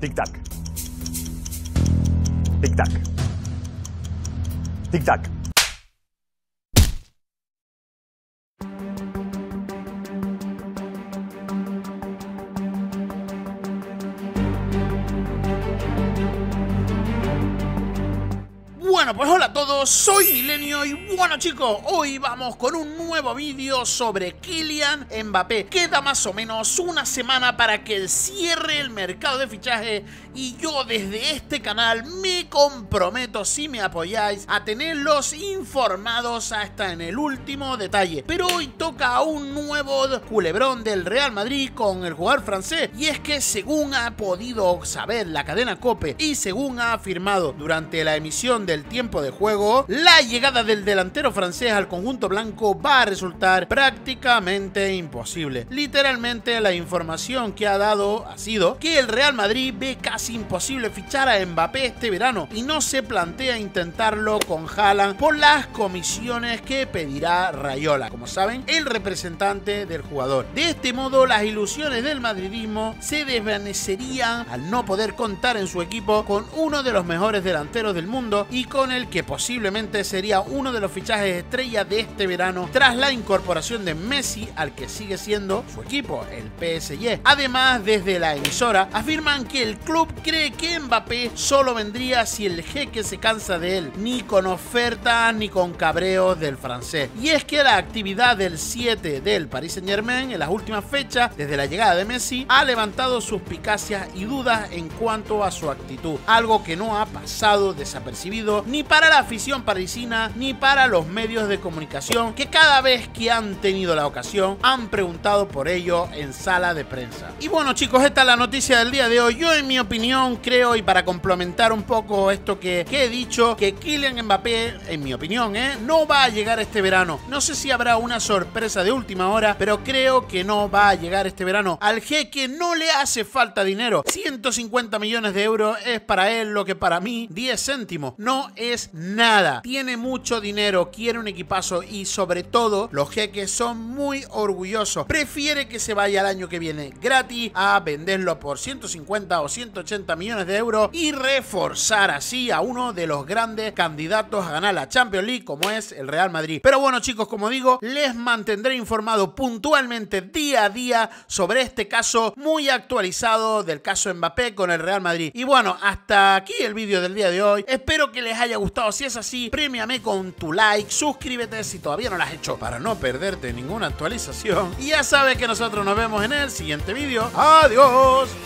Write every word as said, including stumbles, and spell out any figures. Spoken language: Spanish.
Tic-tac. Tic-tac. Tic-tac. Bueno, pues hola a todos, soy Milenio y bueno chicos, hoy vamos con un nuevo vídeo sobre Kylian Mbappé. Queda más o menos una semana para que cierre el mercado de fichaje y yo desde este canal me comprometo, si me apoyáis, a tenerlos informados hasta en el último detalle. Pero hoy toca un nuevo culebrón del Real Madrid con el jugador francés, y es que según ha podido saber la cadena COPE y según ha afirmado durante la emisión del tiempo de juego, la llegada del delantero francés al conjunto blanco va a resultar prácticamente imposible. Literalmente la información que ha dado ha sido que el Real Madrid ve casi imposible fichar a Mbappé este verano y no se plantea intentarlo con Haaland por las comisiones que pedirá Raiola, como saben, el representante del jugador. De este modo las ilusiones del madridismo se desvanecerían al no poder contar en su equipo con uno de los mejores delanteros del mundo y con el que posiblemente sería uno de los fichajes estrella de este verano tras la incorporación de Messi al que sigue siendo su equipo, el P S G. Además, desde la emisora afirman que el club cree que Mbappé solo vendría si el jeque se cansa de él, ni con ofertas ni con cabreos del francés. Y es que la actividad del siete del Paris Saint-Germain en las últimas fechas, desde la llegada de Messi, ha levantado suspicacias y dudas en cuanto a su actitud, algo que no ha pasado desapercibido ni para la afición parisina ni para los medios de comunicación, que cada vez que han tenido la ocasión han preguntado por ello en sala de prensa. Y bueno chicos, esta es la noticia del día de hoy. Yo en mi opinión creo, y para complementar un poco esto que, que he dicho, que Kylian Mbappé, en mi opinión, ¿eh? no va a llegar este verano. No sé si habrá una sorpresa de última hora, pero creo que no va a llegar este verano. Al jeque no le hace falta dinero. ciento cincuenta millones de euros es para él lo que para mí diez céntimos. No es nada. Tiene mucho dinero, quiere un equipazo y sobre todo los jeques son muy orgullosos. Prefiere que se vaya el año que viene gratis a venderlo por ciento cincuenta o ciento ochenta millones de euros y reforzar así a uno de los grandes candidatos a ganar la Champions League como es el Real Madrid. Pero bueno chicos, como digo, les mantendré informado puntualmente día a día sobre este caso muy actualizado del caso Mbappé con el Real Madrid. Y bueno, hasta aquí el vídeo del día de hoy. Espero que les haya gustado. Si es así, premiame con tu like, suscríbete si todavía no lo has hecho para no perderte ninguna actualización. Y ya sabes que nosotros nos vemos en el siguiente vídeo. ¡Adiós!